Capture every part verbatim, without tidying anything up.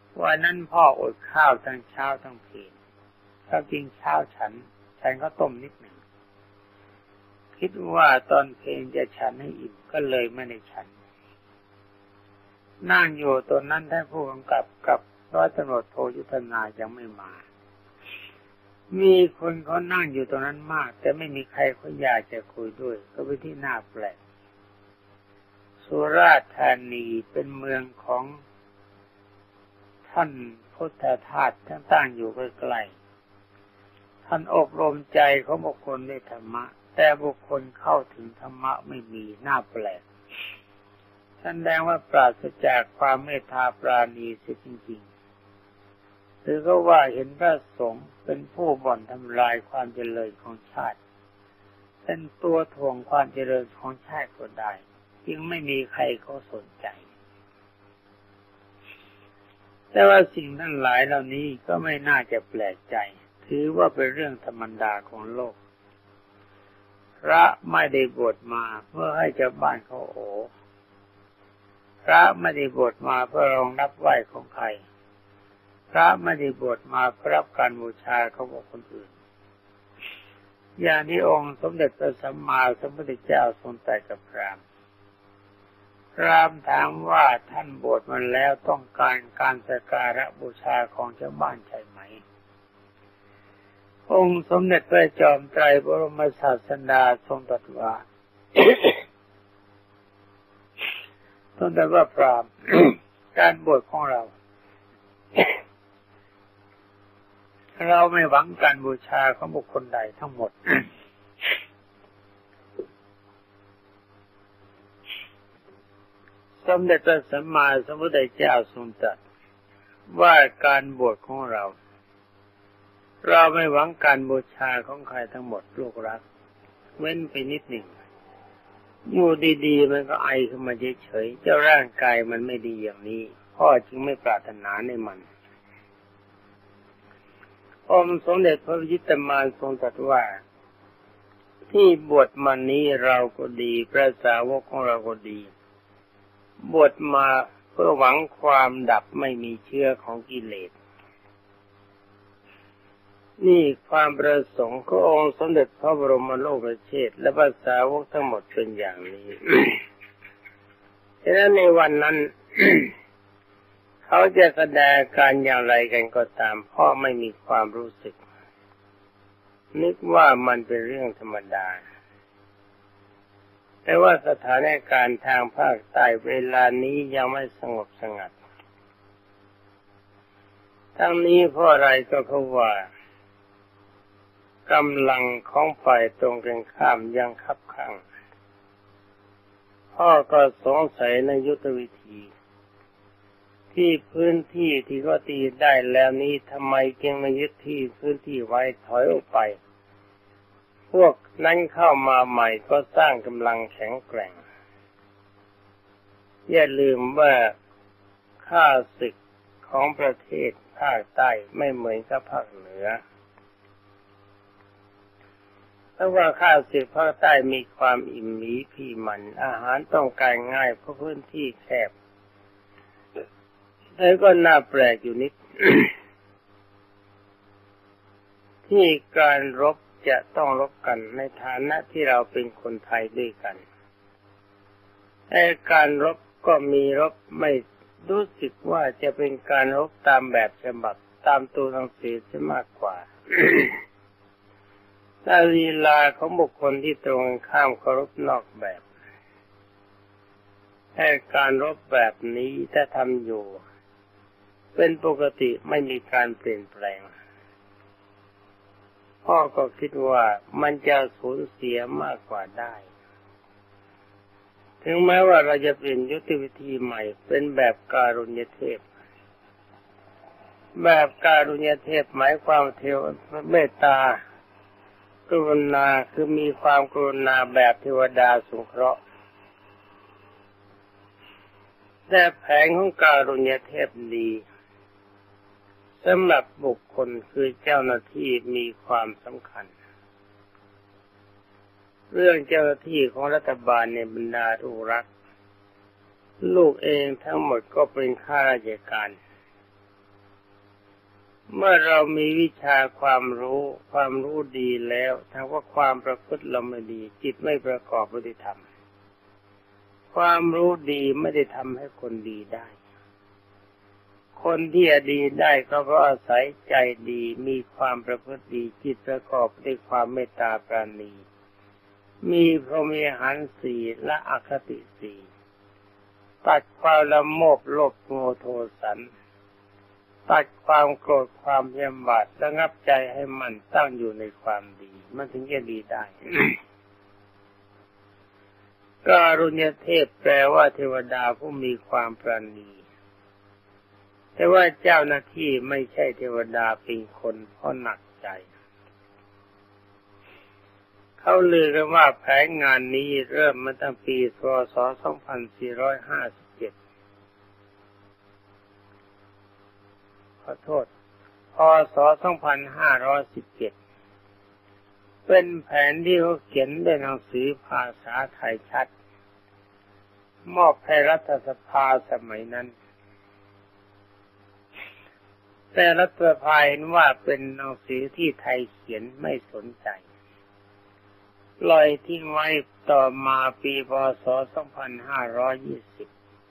วันนั้นพ่ออดข้าวทั้งเช้าทั้งเพลถ้ากินเช้าฉันฉันก็ต้มนิดหนึ่งคิดว่าตอนเพลงจะฉันให้อิ่มก็เลยไม่ได้ฉันนั่งอยู่ตอนนั้นท่านผู้กำกับกับร้อยตำรวจโทยุทธนายังไม่มามีคนเขานั่งอยู่ตรงนั้นมากแต่ไม่มีใครเขาอยากจะคุยด้วยก็เป็นที่น่าแปลกสุราษฎร์ธานีเป็นเมืองของท่านพุทธทาสทั้งตั้งอยู่ใกล้ๆท่านอบรมใจของบุคคลด้วยธรรมะแต่บุคคลเข้าถึงธรรมะไม่มีน่าแปลกแสดงว่าปราศจากความเมตตาปราณีเสียจริงๆหรือก็ว่าเห็นพระสงฆ์เป็นผู้บ่อนทำลายความเจริญของชาติเป็นตัวถ่วงความเจริญของชาติก็ได้จึงไม่มีใครเขาสนใจแต่ว่าสิ่งทั้งหลายเหล่านี้ก็ไม่น่าจะแปลกใจถือว่าเป็นเรื่องธรรมดาของโลกพระไม่ได้บวชมาเพื่อให้ชาวบ้านเขาโอ้พระไม่ได้บวชมาเพื่อรองรับไหว้ของใครพระไม่ได้บวชมาเพื่อรับการบูชาเขาบอกคนอื่นอย่างที่องค์สมเด็จพระสัมมาสัมพุทธเจ้าทรงตรัสกับพราหมณ์พราหมณ์ถามว่าท่านบวชมาแล้วต้องการการสักการะบูชาของชาวบ้านใช่ไหมองค์สมเด็จพระจอมไตรบรมศาสดาทรงตรัสว่า ทรงตรัสว่าพราหมณ์ การบวชของเรา เราไม่หวังการบูชาของบุคคลใดทั้งหมด สมเด็จพระสัมมาสัมพุทธเจ้าทรงตรัสว่าการบวชของเราเราไม่หวังการบูชาของใครทั้งหมดลูกรักเว้นไปนิดหนึ่งอยู่ดีๆมันก็ไอขึ้นมาเฉยๆเจ้าร่างกายมันไม่ดีอย่างนี้พ่อจึงไม่ปรารถนาในมันองค์สมเด็จพระวิชิตมารทรงตรัสว่าที่บวชมานี้เราก็ดีพระสาวกของเราก็ดีบวชมาเพื่อหวังความดับไม่มีเชื้อของกิเลสนี่ความประสงค์ขององค์สมเด็จพระบรมโลกเชษฐ์และพระสาวกทั้งหมดเป็นอย่างนี้ ฉะนั้นในวันนั้น เขาจะแสดงการอย่างไรกันก็ตามพ่อไม่มีความรู้สึกนึกว่ามันเป็นเรื่องธรรมดาแต่ว่าสถานการณ์ทางภาคใต้เวลานี้ยังไม่สงบสงัดทั้งนี้เพราะอะไรก็เพราะว่ากำลังของฝ่ายตรงกันข้ามยังคับขังพ่อก็สงสัยในยุทธวิธีที่พื้นที่ที่ก็ตีได้แล้วนี้ทำไมจึงไม่ยึดที่พื้นที่ไว้ถอยออกไปพวกนั้นเข้ามาใหม่ก็สร้างกำลังแข็งแกร่งอย่าลืมว่าข้าศึกของประเทศภาคใต้ไม่เหมือนกับภาคเหนือเพราะว่าข้าศึกภาคใต้มีความอิ่มหมีพีมันอาหารต้องการง่ายเพราะพื้นที่แคบแล้วก็น่าแปลกอยู่นิด ที่การรบจะต้องรบกันในฐานะที่เราเป็นคนไทยด้วยกันแต่การรบก็มีรบไม่รู้สึกว่าจะเป็นการรบตามแบบฉบับตามตัวหนังสือจะมากกว่า แต่ลีลาของบุคคลที่ตรงข้ามเคารพนอกแบบแต่การรบแบบนี้ถ้าทำอยู่เป็นปกติไม่มีการเปลี่ยนแปลงพ่อก็คิดว่ามันจะสูญเสียมากกว่าได้ถึงแม้ว่าเราจะเปลี่ยนยุทธวิธีใหม่เป็นแบบการุญยเทพแบบการุญยเทพหมายความเทวเมตตากรุณาคือมีความกรุณาแบบเทวดาสงเคราะห์แต่แผนของการุญยเทพดีสำหรับบุคคลคือเจ้าหน้าที่มีความสำคัญเรื่องเจ้าหน้าที่ของรัฐบาลในบรรดาลูกรักลูกเองทั้งหมดก็เป็นข้าราชการเมื่อเรามีวิชาความรู้ความรู้ดีแล้วถ้าว่าความประพฤติเราไม่ดีจิตไม่ประกอบด้วยธรรมความรู้ดีไม่ได้ทำให้คนดีได้คนที่จะดีได้เขาก็อาศัยใจดีมีความประพฤติดีจิตประกอบด้วยความเมตตาปราณีมีพรหมิหารสี่และอคติสี่ตัดความละโมบโลภโมโทสันตัดความโกรธความพยาบาทระงับใจให้มันตั้งอยู่ในความดีมันถึงจะดีได้ การุณยเทพแปลว่าเทวดาผู้มีความปราณีแต่ว่าเจ้าหน้าที่ไม่ใช่เทวดาเป็นคนเพราะหนักใจเขาลือกันว่าแผนงานนี้เริ่มมาตั้งปีพ.ศ. สองพันสี่ร้อยห้าสิบเจ็ดขอโทษพ.ศ. สองพันห้าร้อยสิบเจ็ดเป็นแผนที่เขาเขียนด้วยหนังสือภาษาไทยชัดมอบให้รัฐสภาสมัยนั้นแต่รัฐสภาเห็นว่าเป็นหนังสือที่ไทยเขียนไม่สนใจปล่อยทิ้งไว้ต่อมาปีพ.ศ. สองพันห้าร้อยยี่สิบ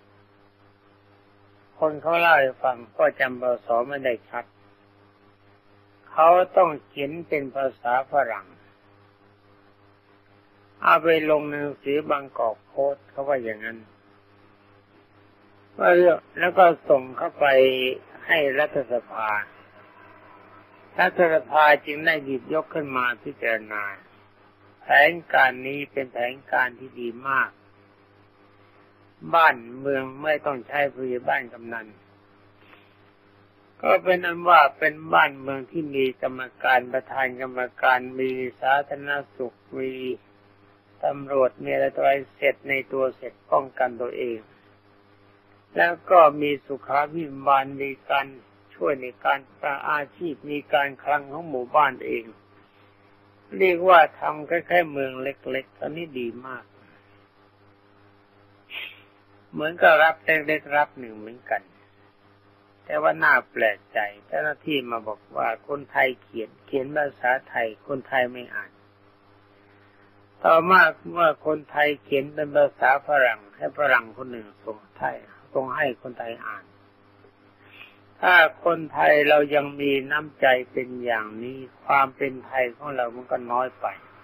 คนเขาเล่าให้ฟังก็จำพ.ศ.ไม่ได้ชัดเขาต้องเขียนเป็นภาษาฝรั่งเอาไปลงหนังสือบางกอกโพสต์เขาว่าอย่างนั้นแล้วก็ส่งเข้าไปให้รัฐสภารัฐสภาจึงได้หยิบยกขึ้นมาพิจารณาแผนการนี้เป็นแผนการที่ดีมากบ้านเมืองไม่ต้องใช้ผู้ใหญ่บ้านกำนันก็เป็นอันว่าเป็นบ้านเมืองที่มีกรรมการประธานกรรมการมีสาธารณสุขมีตำรวจมีอะไรต่ออะไรเสร็จในตัวเสร็จป้องกันตัวเองแล้วก็มีสุขาภิบาลมีการช่วยในการประอาชีพมีการคลังของหมู่บ้านเองเรียกว่าทำคล้ายๆเมืองเล็กๆตอนนี้ดีมากเหมือนกับรับเล็กๆรับหนึ่งเหมือนกันแต่ว่าน่าแปลกใจเจ้าหน้าที่มาบอกว่าคนไทยเขียนเขียนภาษาไทยคนไทยไม่อ่านต่อมาเมื่อคนไทยเขียนเป็นภาษาฝรั่งให้ฝรั่งคนหนึ่งส่งไทยส่งให้คนไทยอ่านถ้าคนไทยเรายังมีน้ำใจเป็นอย่างนี้ความเป็นไทยของเรามันก็น้อยไป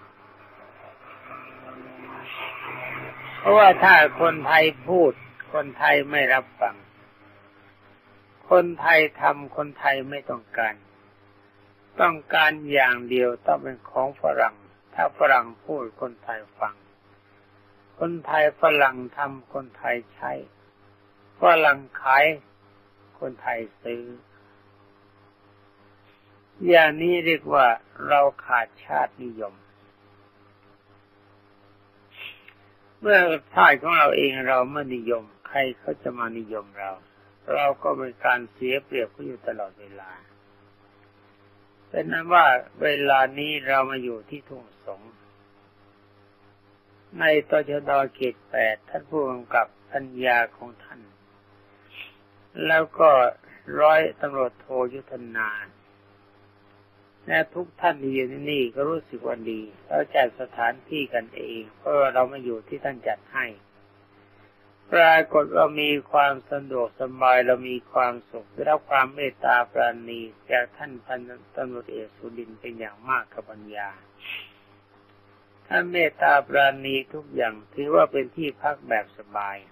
เพราะว่าถ้าคนไทยพูดคนไทยไม่รับฟังคนไทยทำคนไทยไม่ต้องการต้องการอย่างเดียวต้องเป็นของฝรั่งถ้าฝรั่งพูดคนไทยฟังคนไทยฝรั่งทำคนไทยใช้ฝรั่งขายคนไทยซื้ออย่างนี้เรียกว่าเราขาดชาตินิยมเมื่อชาติของเราเองเราไม่นิยมใครเขาจะมานิยมเราเราก็เป็นการเสียเปรียบเขาอยู่ตลอดเวลาเป็นนั้นว่าเวลานี้เรามาอยู่ที่ทุ่งสงในตชด.เขตแปดท่านผู้กำกับปัญญาของท่านแล้วก็ร้อยตำรวจโทยุทธนาและทุกท่านที่อยู่ที่นี่ก็รู้สึกว่าดีเราจัดสถานที่กันเองเพราะเรามาอยู่ที่ท่านจัดให้ปรากฏว่ามีความสะดวกสบายเรามีความสุขได้รับความเมตตาปราณีจากท่านพันตำรวจเอกสุรินทร์เป็นอย่างมากกับปัญญาท่านเมตตาปราณีทุกอย่างถือว่าเป็นที่พักแบบสบาย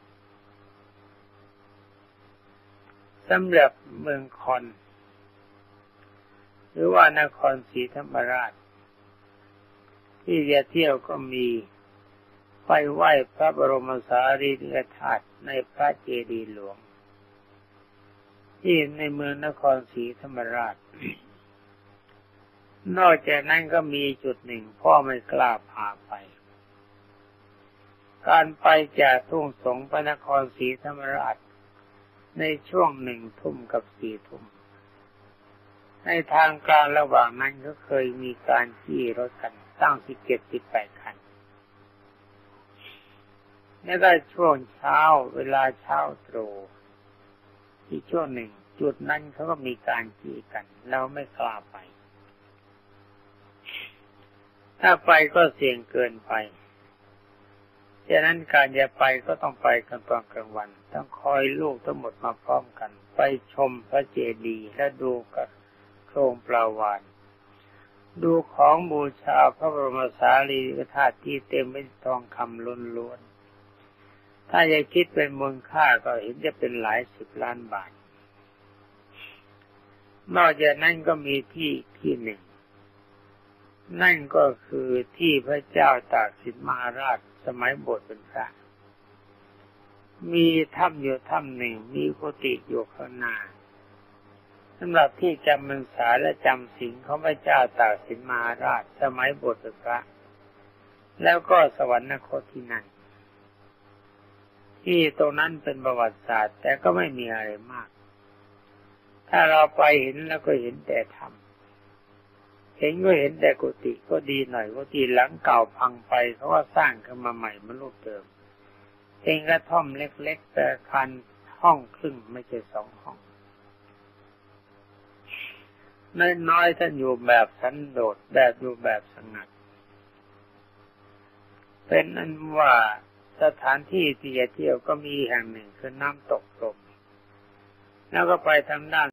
สำหรับเมืองคอนหรือว่านครศรีธรรมราชที่จะเที่ยวก็มีไปไหว้พระบรมสารีริกธาตุในพระเจดีย์หลวงที่ในเมืองนครศรีธรรมราช นอกจากนั้นก็มีจุดหนึ่งพ่อไม่กล้าพาไปการไปจากทุ่งสงไปนครศรีธรรมราชในช่วงหนึ่งทุ่มกับสี่ทุ่มในทางกลางระหว่างนั้นก็เคยมีการขี่รถกันตั้งสิบเจ็ดสิบแปดคันแล้วก็ช่วงเช้าเวลาเช้าตรู่ที่ช่วงหนึ่งจุดนั้นเขาก็มีการจี้กันเราไม่กล้าไปถ้าไปก็เสี่ยงเกินไปฉะนั้นการจะไปก็ต้องไปกันตอนกลางวันต้องคอยลูกทั้งหมดมาพร้อมกันไปชมพระเจดีย์และดูกับโครงปลาวาฬดูของบูชาพระบรมสารีริกธาตุที่เต็มไปด้วยทองคำล้วนๆถ้าจะคิดเป็นมูลค่าก็เห็นจะเป็นหลายสิบล้านบาทนอกจากนั้นก็มีที่ที่หนึ่งนั่นก็คือที่พระเจ้าตากสินมหาราชสมัยบวชเป็นพระมีถ้ำอยู่ถ้ำหนึ่งมีกุฏิอยู่ข้างหน้าสำหรับที่จำพรรษาและจำศีลของพระเจ้าตากสินมหาราชสมัยบวชเป็นพระแล้วก็สวรรคตที่นั่นที่ตรงนั้นเป็นประวัติศาสตร์แต่ก็ไม่มีอะไรมากถ้าเราไปเห็นแล้วก็เห็นแต่ถ้ำเห็นก็เห็นแต่กุฏิก็ดีหน่อยกุฏิหลังเก่าพังไปเขาก็สร้างขึ้นมาใหม่มารูปเดิมเป็นกระท่อมเล็กๆแต่คันห้องครึ่งไม่ใช่สองห้องน้อยๆท่านอยู่แบบสันโดษแบบอยู่แบบสงัดเป็นอันว่าสถานที่ที่จะเที่ยวก็มีแห่งหนึ่งคือน้ำตกลมแล้วก็ไปทางด้าน